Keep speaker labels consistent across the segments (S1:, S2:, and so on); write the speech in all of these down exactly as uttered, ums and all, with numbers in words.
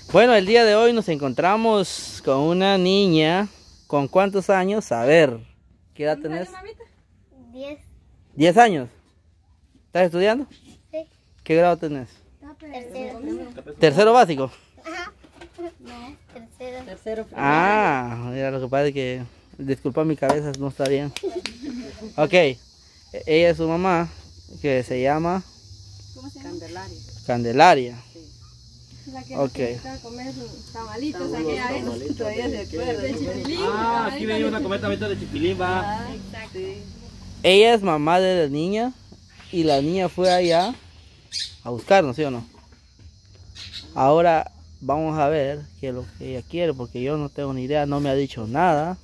S1: Bueno, el día de hoy nos encontramos con una niña. ¿Con cuántos años? A ver, ¿qué edad tenés?
S2: Diez.
S1: ¿Diez años? ¿Estás estudiando?
S2: Sí.
S1: ¿Qué grado tenés?
S2: Tercero.
S1: ¿Tercero básico?
S2: Ajá. No, tercero.
S3: Tercero.
S1: Ah, mira, lo que pasa es que, disculpa, mi cabeza no está bien. Ok, e- ella es su mamá, que se llama
S3: ¿Cómo se llama? Candelaria.
S1: Candelaria.
S3: La que
S1: Ok.
S3: nos invitaba a comer sus tamalitos aquella vez. Todavía se acuerda. De chipilín.
S4: Ah, aquí venimos a comer también de chipilín, va.
S3: Ah, exacto.
S1: Ella es mamá de la niña y la niña fue allá a buscarnos, ¿sí o no? Ahora vamos a ver qué es lo que ella quiere, porque yo no tengo ni idea, no me ha dicho nada.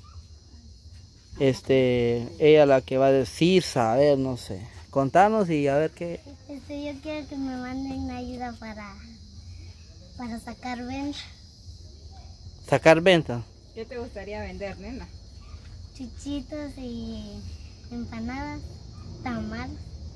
S1: Este, ella la que va a decir, saber, no sé. Contanos y a ver qué.
S2: Este, yo quiero que me manden ayuda para, para sacar venta.
S1: Sacar venta.
S3: ¿Qué te gustaría vender, nena?
S2: Chuchitos y empanadas, tamal.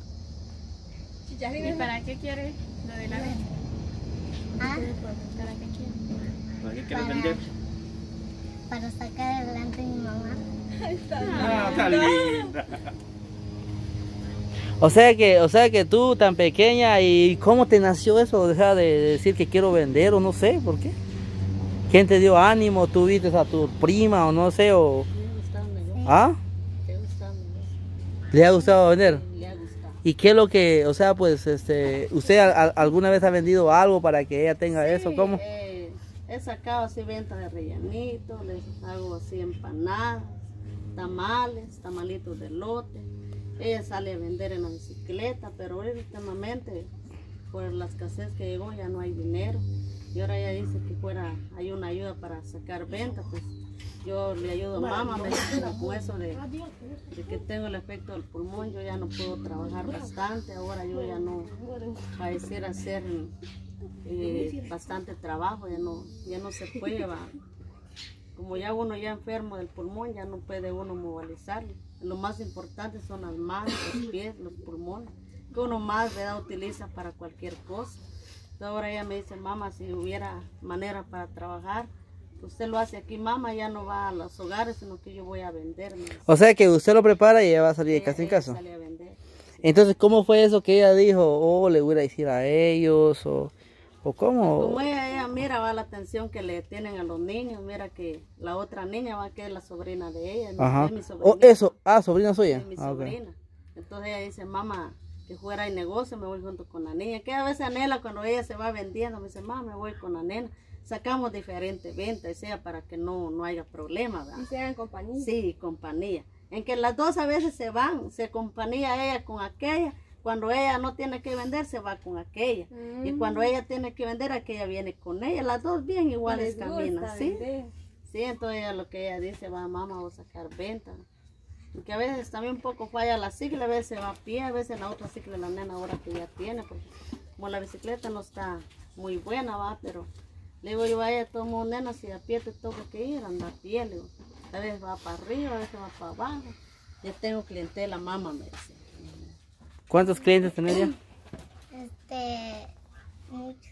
S3: ¿Y para qué quieres lo de la venta?
S2: Ah,
S3: ¿Para qué quieres?
S4: ¿Para qué quieres
S2: Para-
S4: vender?
S2: para sacar adelante a mi mamá.
S4: Ah, está linda.
S1: O sea que, o sea que tú tan pequeña, ¿y cómo te nació eso? O sea, de, de decir que quiero vender o no sé, ¿por qué? ¿Quién te dio ánimo? ¿Tú viste a tu prima o no sé? O... ¿Ah?
S3: ¿Te gusta?
S1: ¿Le ha gustado vender?
S3: Le ha gustado.
S1: ¿Y qué es lo que, o sea, pues, este, usted a- a- alguna vez ha vendido algo para que ella tenga eso? ¿Cómo?
S5: Eh, he sacado así venta de rellenito, les hago así empanadas, tamales, tamalitos de lote. Ella sale a vender en la bicicleta, pero últimamente por la escasez que llegó ya no hay dinero. Y ahora ella dice que fuera, hay una ayuda para sacar venta, pues yo le ayudo a mamá, me dice, con eso de, de que tengo el efecto del pulmón, yo ya no puedo trabajar bastante, ahora yo ya no, a decir hacer eh, bastante trabajo, ya no, ya no se puede, va. Como ya uno ya enfermo del pulmón, ya no puede uno movilizarlo. Lo más importante son las manos, los pies, los pulmones, que uno más ¿verdad? Utiliza para cualquier cosa. Entonces ahora ella me dice, mamá, si hubiera manera para trabajar, usted lo hace aquí, mamá, ya no va a los hogares, sino que yo voy a vender. me dice.
S1: O sea que usted lo prepara y ella va a salir de
S5: Ella-
S1: casa en
S5: ella
S1: casa.
S5: sale a vender.
S1: Entonces, ¿cómo fue eso que ella dijo? ¿O le voy a decir a ellos? ¿O, o cómo?
S5: Como ella, ella mira va la atención que le tienen a los niños, mira que la otra niña va que es la sobrina de ella, es mi-
S1: Ajá.
S5: es mi
S1: ¿O
S5: sobrina.
S1: eso? Ah, sobrina suya.
S5: Es mi
S1: Ah, ok.
S5: sobrina. Entonces ella dice, mamá, que fuera el negocio, me voy junto con la niña. Que a veces anhela cuando ella se va vendiendo, me dice, mamá, me voy con la nena. Sacamos diferentes ventas, sea para que no, no haya problema, ¿verdad?
S3: Y sean compañía.
S5: Sí, compañía. En que las dos a veces se van, se compañía ella con aquella. Cuando ella no tiene que vender, se va con aquella. Y cuando ella tiene que vender, aquella viene con ella. Las dos bien iguales
S3: Les
S5: caminan,
S3: gusta
S5: ¿sí?
S3: vender.
S5: Sí, entonces ella lo que ella dice, va mamá, voy a sacar venta. Porque a veces también un poco falla la cicla, a veces va a pie, a veces la otra cicla la nena ahora que ya tiene, porque como la bicicleta no está muy buena, va, pero le digo yo a ella, todo nena, si a pie te toca que ir, anda a pie, le digo. A veces va para arriba, a veces va para abajo. Ya tengo clientela, mamá, me dice.
S1: ¿Cuántos clientes tenés ya?
S2: Este, muchos.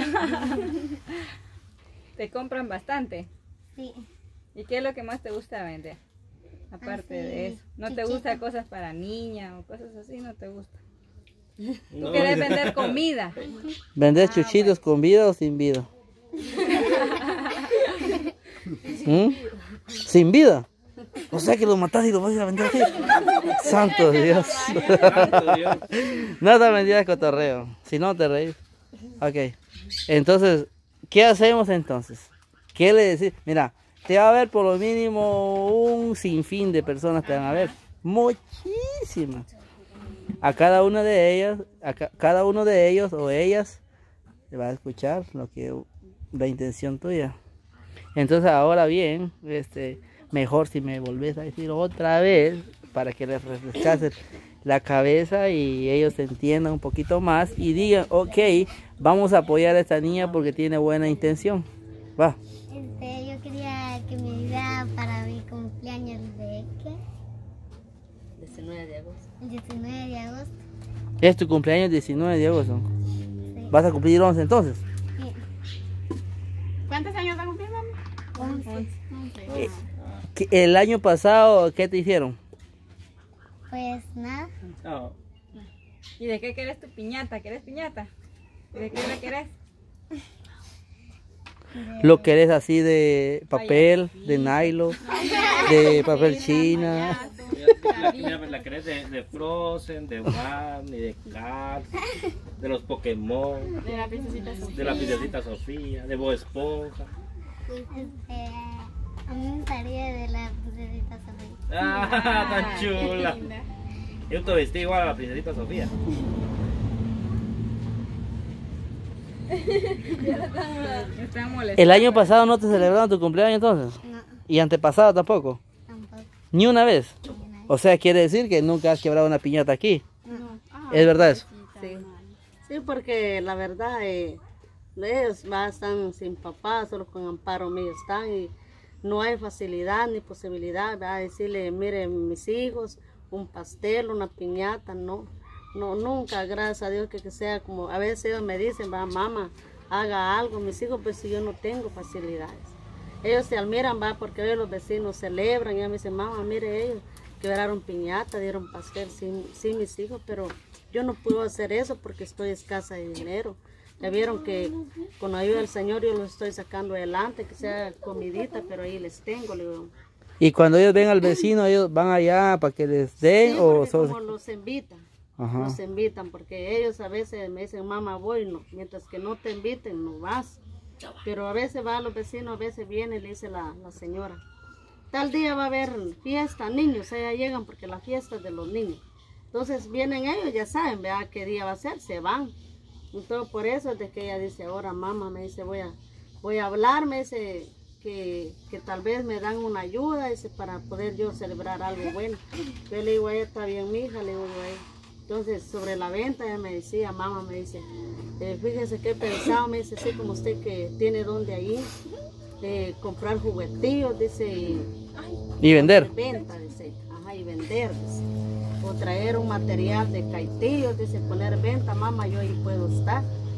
S3: ¿Te compran bastante?
S2: Sí.
S3: ¿Y qué es lo que más te gusta vender? Aparte
S2: Así,
S3: de eso. ¿No te
S2: chichito.
S3: gusta cosas para niña o cosas así? ¿No te gusta? Tú
S4: No,
S3: quieres vender comida.
S1: ¿Vendés chuchitos con vida o sin vida? ¿Mm? ¿Sin vida? O sea que lo matás y lo vas a ir a vender así. Santo Dios.
S4: Santo Dios.
S1: No te vendía de cotorreo. Si no te reís. Ok. Entonces, ¿qué hacemos entonces? ¿Qué le decís? Mira, te va a ver por lo mínimo un sinfín de personas te van a ver. Muchísimas. A cada una de ellas, a ca- cada uno de ellos o ellas le va a escuchar lo que la intención tuya. Entonces ahora bien, este, mejor si me volvés a decir otra vez para que les refrescases la cabeza y ellos entiendan un poquito más y digan, ok, vamos a apoyar a esta niña porque tiene buena intención. Va.
S2: Este, yo quería que me ayudara para mi cumpleaños de ¿qué?
S5: diecinueve de agosto.
S2: El diecinueve de agosto.
S1: Es tu cumpleaños diecinueve de agosto.
S2: Sí.
S1: ¿Vas a cumplir once entonces?
S2: Sí.
S3: ¿Cuántos años va a cumplir, mami?
S2: once.
S1: Eh, ¿qué- El año pasado, ¿qué te hicieron?
S2: Pues nada,
S4: No.
S3: ¿Y de qué querés tu piñata? ¿Querés piñata? ¿De qué la querés?
S1: ¿Lo querés así de papel, de nylon, de papel china?
S4: La, la, la querés de, de Frozen, de Barney, de Cars, de los Pokémon,
S3: De la princesita Sofía.
S4: de la princesita Sofía, de Bob Esponja.
S2: este, a mí me gustaría de la princesita Sofía.
S4: ¡Ah, tan chula! Yo te vestí igual a la princesita Sofía.
S3: Está molesta.
S1: ¿El año pasado no te celebraron tu cumpleaños entonces?
S2: No,
S1: ¿Y antepasado tampoco?
S2: tampoco.
S1: ¿Ni una vez?
S2: Ni nada.
S1: O sea, quiere decir que nunca has quebrado una piñata aquí.
S2: No.
S1: ¿Es verdad eso?
S5: Sí, sí, porque la verdad, eh, ellos va, están sin papá, solo con amparo mío están y no hay facilidad ni posibilidad de decirle, miren mis hijos, un pastel, una piñata, no, no, nunca, gracias a Dios que, que sea como, a veces ellos me dicen, va, mamá, haga algo, mis hijos, pues si yo no tengo facilidades. Ellos se admiran, va, porque ellos los vecinos celebran, y ellos me dicen, mamá, mire ellos, quebraron piñata, dieron pastel, sí, sí, mis hijos, pero yo no puedo hacer eso porque estoy escasa de dinero. Ya vieron que con la ayuda del Señor yo los estoy sacando adelante, que sea comidita, pero ahí les tengo, le digo.
S1: Y cuando ellos ven al vecino, ellos van allá para que les den
S5: Sí,
S1: o
S5: porque
S1: solo-
S5: como los invitan,
S1: Ajá.
S5: los invitan, porque ellos a veces me dicen, mamá, voy, no, mientras que no te inviten, no vas. Pero a veces va a los vecinos, a veces viene y le dice la, la señora, tal día va a haber fiesta, niños, allá llegan porque la fiesta es de los niños. Entonces vienen ellos, ya saben, vea qué día va a ser, se van. Entonces por eso es de que ella dice, ahora mamá, me dice, voy a, voy a hablar, me dice que, que tal vez me dan una ayuda, dice, para poder yo celebrar algo bueno. Yo le digo a ella, está bien, mija, le digo a ella. Entonces sobre la venta ella me decía, mamá, me dice, eh, fíjese que he pensado, me dice, sí, como usted que tiene donde ahí, eh, comprar juguetillos, dice, y
S1: y vender.
S5: venta, dice, ajá, y vender, dice. O traer un material de caitillos, dice, poner venta, mamá, yo ahí puedo estar.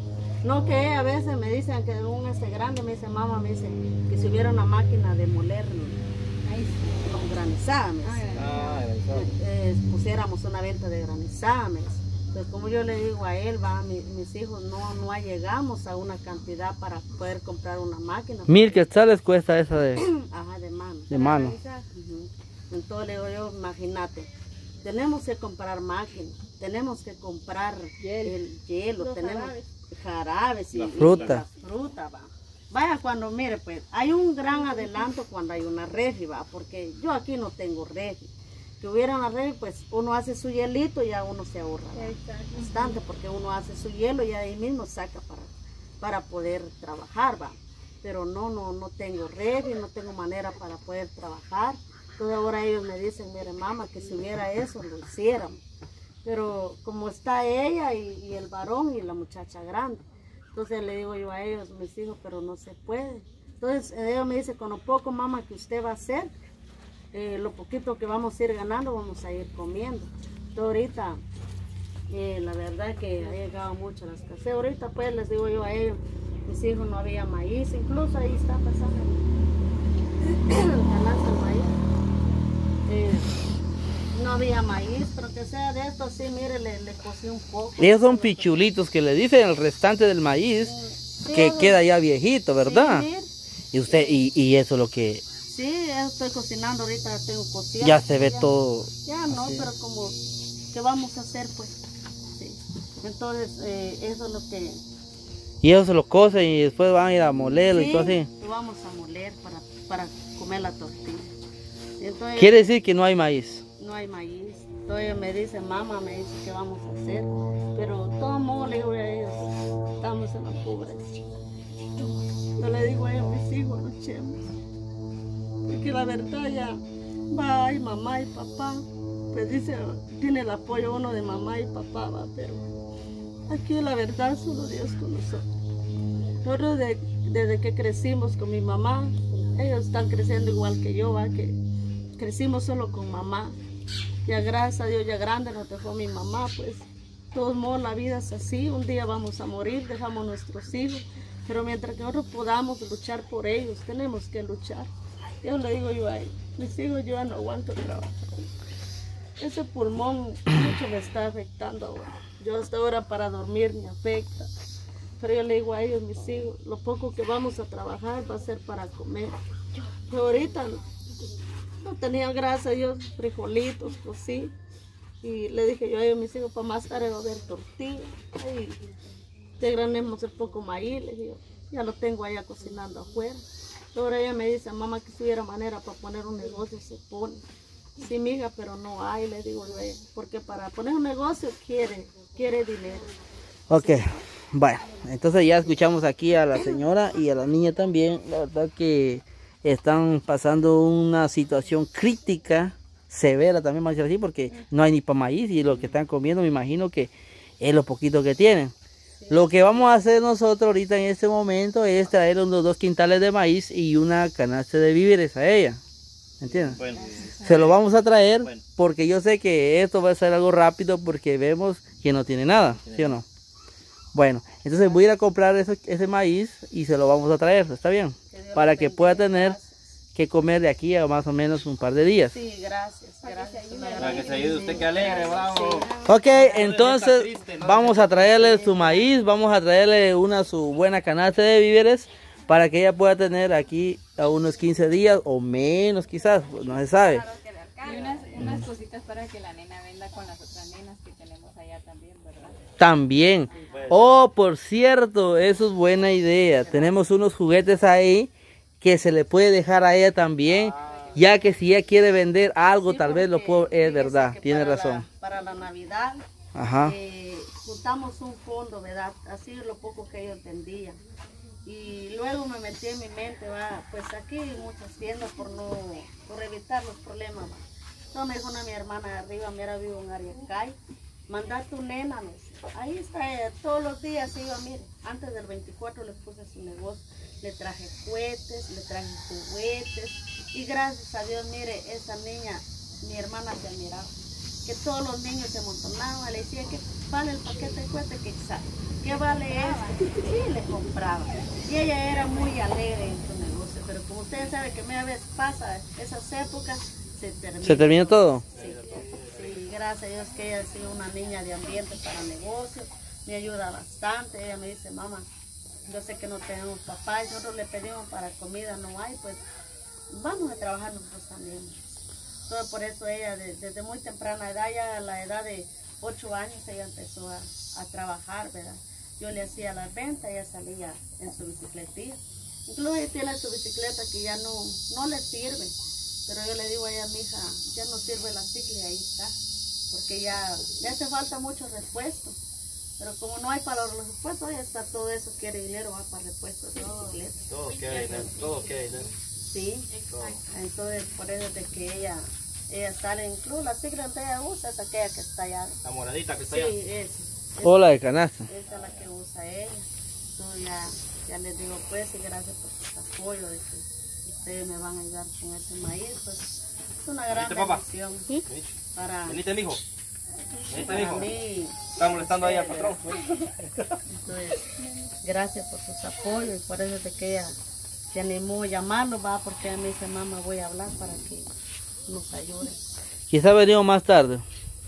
S5: No que a veces me dicen que un este grande, me dice, mamá, me dice, que si hubiera una máquina de moler, ahí, con granizada, me dice,
S4: Ah,
S5: eh, pusiéramos una venta de granizada, me dice. Entonces, como yo le digo a él, va, mi- mis hijos, no, no llegamos a una cantidad para poder comprar una máquina.
S1: Mil quetzales cuesta esa de,
S5: Ajá, de mano.
S1: de mano.
S5: Ujú. Entonces le digo yo, imagínate, tenemos que comprar máquinas, tenemos que comprar el hielo, tenemos jarabes y
S4: La
S5: y
S1: fruta.
S5: las frutas, va. Vaya cuando, mire, pues, hay un gran adelanto cuando hay una refri, va, porque yo aquí no tengo refri. Que hubiera una refri, pues uno hace su hielito y ya uno se ahorra ¿va? Bastante, porque uno hace su hielo y ahí mismo saca para, para poder trabajar, va. Pero no, no, no tengo refri, no tengo manera para poder trabajar. Entonces ahora ellos me dicen, mire mamá, que si hubiera eso, lo hiciéramos. Pero como está ella y, y el varón y la muchacha grande, entonces le digo yo a ellos, mis hijos, pero no se puede. Entonces ellos me dicen, con lo poco mamá que usted va a hacer, eh, lo poquito que vamos a ir ganando, vamos a ir comiendo. Entonces ahorita, eh, la verdad que ha llegado mucho la escasez. Ahorita pues les digo yo a ellos, mis hijos no había maíz, incluso ahí está pasando el canasto del maíz. Eh, no había maíz, pero que sea de esto, sí, mire, le, le cocí un poco.
S1: Ellos son pichulitos que le dicen el restante del maíz
S5: Sí,
S1: que
S5: eso-
S1: queda ya viejito, ¿verdad?
S5: Sí,
S1: Y usted, y, y eso es lo que
S5: sí, eso estoy cocinando ahorita, tengo cocido.
S1: ya se ve todo.
S5: Ya no,
S1: así.
S5: pero como, ¿qué vamos a hacer pues? Sí. Entonces, eh, eso es lo que...
S1: Y ellos se lo cocen y después van a ir a molerlo y
S5: Sí,
S1: todo así.
S5: lo vamos a moler para, para comer la tortilla. Entonces,
S1: Quiere decir que no hay maíz.
S5: no hay maíz. Entonces me dice, mamá, me dice, ¿qué vamos a hacer? Pero de todo modo le digo a ellos, estamos en la pobreza. Yo le digo a ellos, mis hijos, luchemos. Porque la verdad ya va, hay mamá y papá. Pues dice, tiene el apoyo uno de mamá y papá, va, pero aquí la verdad solo Dios con nosotros. Nosotros de- desde que crecimos con mi mamá, ellos están creciendo igual que yo, va, que crecimos solo con mamá. Ya gracias a Dios, ya grande nos dejó mi mamá, pues. De todos modos la vida es así, un día vamos a morir, dejamos nuestros hijos. Pero mientras que nosotros podamos luchar por ellos, tenemos que luchar. Yo le digo yo a ellos, mis hijos, yo ya no aguanto trabajar. Ese pulmón mucho me está afectando ahora. Yo hasta ahora para dormir me afecta. Pero yo le digo a ellos, mis hijos, lo poco que vamos a trabajar va a ser para comer. Pero ahorita no, no tenía, gracias a Dios, frijolitos, cosí. Y le dije yo a ellos, mis hijos, para más tarde va a haber tortillas. Y desgranemos el poco maíz, le digo, ya lo tengo allá cocinando afuera. Ahora ella me dice, mamá, que si hubiera manera para poner un negocio, se pone. Sí, mija, pero no hay, le digo yo a ella, porque para poner un negocio quiere, quiere dinero.
S1: Ok, bueno, entonces ya escuchamos aquí a la señora y a la niña también. La verdad que están pasando una situación crítica, severa también, vamos a decir así, porque no hay ni para maíz y lo que están comiendo me imagino que es lo poquito que tienen. Lo que vamos a hacer nosotros ahorita en este momento es traer unos dos quintales de maíz y una canasta de víveres a ella. ¿Entiendes?
S4: Bueno,
S1: Se lo vamos a traer
S4: Bueno.
S1: porque yo sé que esto va a ser algo rápido porque vemos que no tiene nada, ¿sí o no? Bueno, entonces voy a ir a comprar eso- ese maíz y se lo vamos a traer, ¿está bien? Para que pueda tener que comer de aquí a más o menos un par de días.
S5: Sí, gracias, gracias.
S4: para que se ayude usted, que alegre, bravo.
S1: Ok, entonces vamos a traerle su maíz, vamos a traerle una su buena canasta de víveres para que ella pueda tener aquí a unos quince días o menos quizás, pues, no se sabe.
S3: Y unas, unas cositas para que la nena venda con las otras nenas que tenemos allá también, ¿verdad?
S1: También. Oh, por cierto, eso es buena idea. Tenemos unos juguetes ahí que se le puede dejar a ella también, ya que si ella quiere vender algo,
S5: Sí,
S1: tal vez lo
S5: porque
S1: puedo, es
S5: fíjese
S1: verdad,
S5: que
S1: tiene
S5: para
S1: razón.
S5: la- para la Navidad
S1: Ajá.
S5: eh, juntamos un fondo, ¿verdad? Así es lo poco que ellos vendían. Y luego me metí en mi mente, va, pues aquí hay muchas tiendas por no, por evitar los problemas, va. Entonces me dijo una mi hermana de arriba, mira, vivo en Ariacay, manda a tu nena, me dice. Ahí está ella, todos los días iba, mire, antes del veinticuatro le puse su negocio, le traje cohetes, le traje juguetes, y gracias a Dios, mire, esa niña, mi hermana se admiraba, que todos los niños se amontonaban, le decía que vale el paquete de cohetes, que sabe, ¿qué vale eso? Sí, le compraba. Y ella era muy alegre en su negocio, pero como ustedes saben que media vez pasa esas épocas, se termina.
S1: ¿Se terminó todo?
S5: Sí, sí, gracias a Dios que ella ha sido una niña de ambiente para negocios, me ayuda bastante. Ella me dice, mamá, yo sé que no tenemos papá, y nosotros le pedimos para comida, no hay, pues vamos a trabajar nosotros también. Todo por eso ella de- desde muy temprana edad, ya a la edad de ocho años, ella empezó a, a trabajar, ¿verdad? Yo le hacía las ventas, ella salía en su bicicletilla. Incluso ella tiene su bicicleta que ya no, no le sirve. Pero yo le digo a ella, mija, ya no sirve la cicla y ahí está. Porque ya le hace falta mucho repuesto. Pero como no hay para los repuestos, ya está todo eso, quiere dinero, va para repuestos de bicicleta.
S4: Todo queda dinero, todo queda dinero.
S5: Sí, entonces por eso es de que ella, ella sale, incluso la cicla que ella usa es aquella que está allá.
S4: La moradita que está
S5: Sí,
S4: allá.
S5: esa.
S1: Hola de canasta.
S5: Esa es la que usa ella. Entonces ya, ya les digo pues y gracias por su apoyo de que ustedes me van a ayudar con ese maíz. Pues es una gran
S4: ¿Viste, papá?
S5: bendición
S4: Venite,
S5: para,
S4: venite, mijo. Venite,
S5: para
S4: mijo.
S5: mí.
S4: Está molestando ahí al patrón.
S5: Entonces, gracias por sus apoyos y por eso es de que ella se animó a llamarnos, va, porque ella me dice, mamá, voy a hablar para que nos ayude.
S1: Quizá venimos más tarde.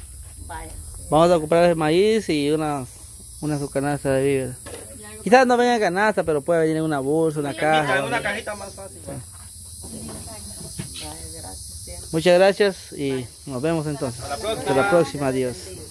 S5: Vaya.
S1: Vamos a comprar el maíz y unas una su canasta de víveres. Quizás no venga en canasta, pero puede venir en una bolsa, una
S4: En
S1: caja.
S4: una cajita más fácil. ¿va?
S5: Vaya, gracias. Siempre.
S1: Muchas gracias y nos vemos entonces.
S4: Hasta la próxima.
S1: Hasta la próxima, adiós.
S5: Bendiga.